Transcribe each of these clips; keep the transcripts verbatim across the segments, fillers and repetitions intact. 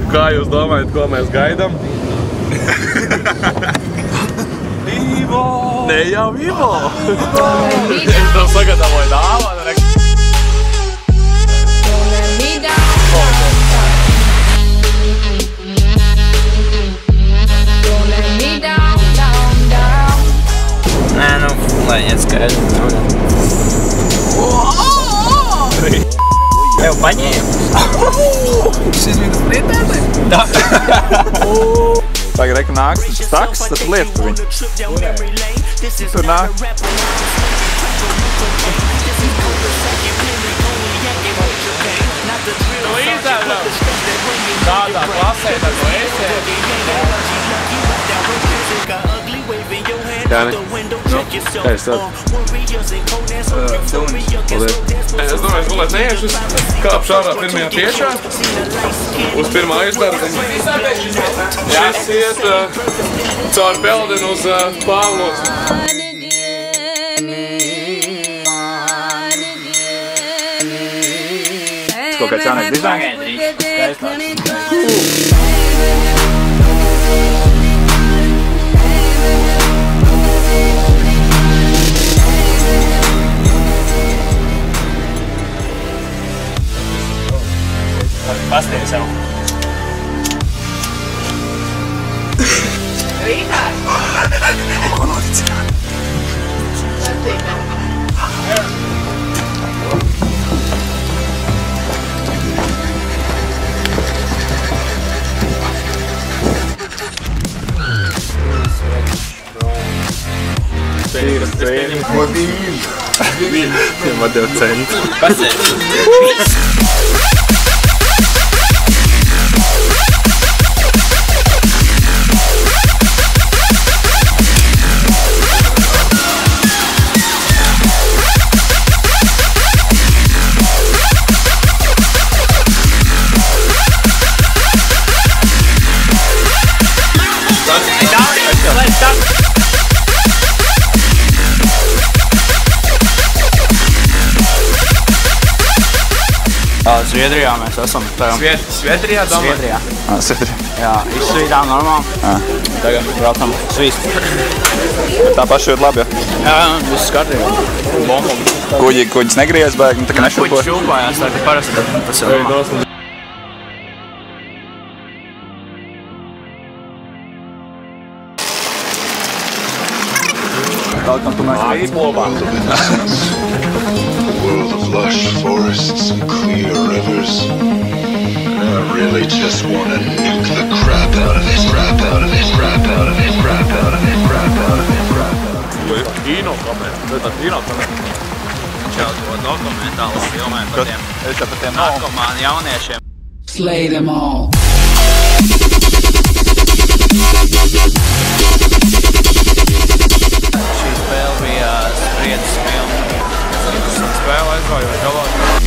Kā jūs domājat, ko mēs gaidām? Ivo! Ne jau Ivo! Es tev sagatavoju dāvanu. Nē, nu, lai iet skaidri. Tev paņēmu. Šis viņas lietētē? Da. Tagad reku nāks, tas taks, tad lietu viņu. Tur nāk. Līdzēm jau. Tādā klasē, tad no esi. Jāni, nu, kā es tad? Filmas, paldies. Es domāju, es gulēt neiešu, kāpšu ārā pirmajā tiešā, uz pirmā aizdarbiņa. Šis iet uh, caur Peldinu uz uh, Pāvlos. Kaut kāds jaunais dizains? Pastīvi savu. Rītā? Ko noticināt? Spēļas, spēļas. Modīļ. Man dev centu. Pastīvi. Zviedrijā mēs esam. Zvied, Zviedrijā, domāju? Zviedrijā. Ā, Zviedrijā. Jā, izsvīdām normāli. Ā. Tagad braucam svīst. Bet tā paša ir labi, ja? Jā, viss kārtībā. Bombam. Kuģi, kuģis negriez bēg, tā kā nešūpo. Kuģis šūpājās, tā kā parasti, tad tas ir normāli. Kaut kam tu mēs Izplobā. World of lush forests and clear rivers. I really just want to nuke the crap out of it, crap out of it, crap out of it, crap out of it, crap out of it, crap out of it. Kino kamera. Tā tā kino kamera. Čau, to dokumentālo filmēm par tiem Es jau par tiem nav. narkomānu jauniešiem. Slay them all. Šī spēle bija spriedzes filma. Spēle aizgāju galā.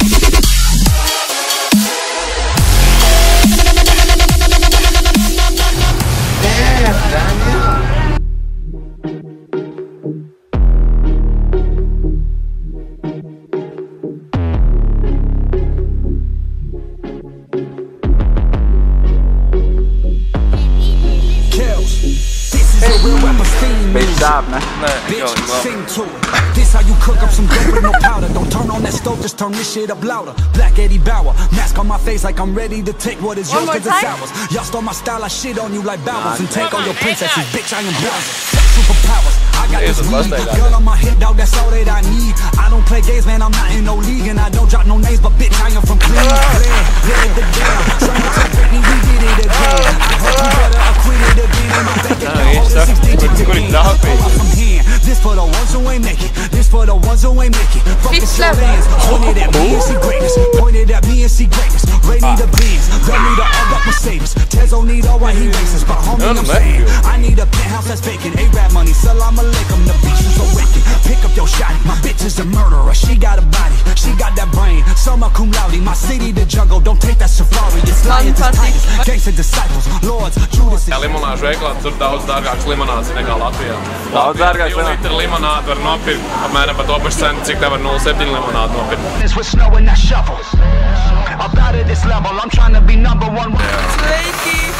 Pēc dāb, ne? Nē, jau ir labi. Sing to it. This how you cook up some dope with no powder. Don't turn on that stove, just turn this shit up louder. Black Eddie Bauer, mask on my face like I'm ready to take what is yours cause it's ours. Y'all stole my style, I shit on you like Bowers and take all your princesses. Bitch, I am Bowser. Superpowers. I got this weed, gun on my hip, dog, that's all that I need. I don't play games, man, I'm not in no league. And I don't drop no names, but bitch, I am from Cleveland. Let it down, show me to Britney, we did it again. I hope you better acquit it again. In my bank account, hold it six digits. This for the ones who ain't make it. This for the ones who ain't make it. Focus your hands, pointed at me and see greatness. Pointed at me and see greatness. Ready to beams, don't need a all up Mercedes. Tezo need all white, he racist, but homie, I'm saying I need a penthouse that's vacant. A-Rap money, salam alaikum, the beach is so wicked. Pick up your shot, my bitch is a murderer. She got a body, she got that brain. Summa cum laude, my city the jungle. Don't take that safari, it's lions, it's tigers. Gangsta disciples, lords, Judas. Limonāžu veiklā tur daudz dārgāks limonāds nekā Latvijā. Daudz dārgāks limonāds? Litru limonādu var nopirkt apmēram par to pašu cenu, cik te var nulle septiņi limonādu nopirkt. With snow and that shovel. About at this level, I'm trying to be number one. Sveiki!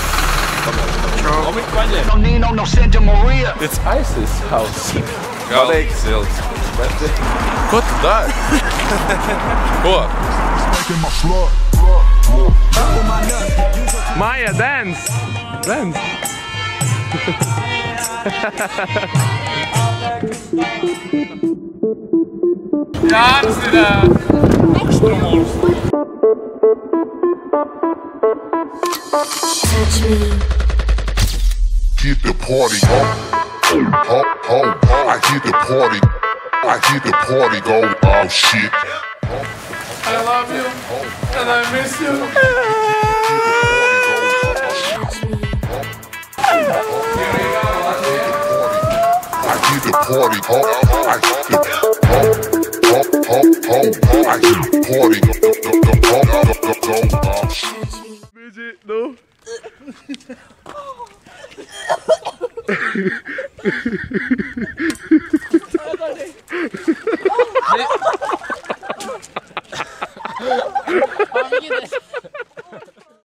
Don't need no, no Santa Maria. It's ISIS house. Galīgi silts. Ko tu dari? Ko? Maja, dance! Dance! Jānis ir augstumuls. Get the party go, ho, ho, I get the party, I get the party go, oh shit. I love you, and I miss you. I get the party go, I get the ho, ho, ho, ho, I get the party go, go, go, go, go, go, go, oh shit. Midget, no. Mami,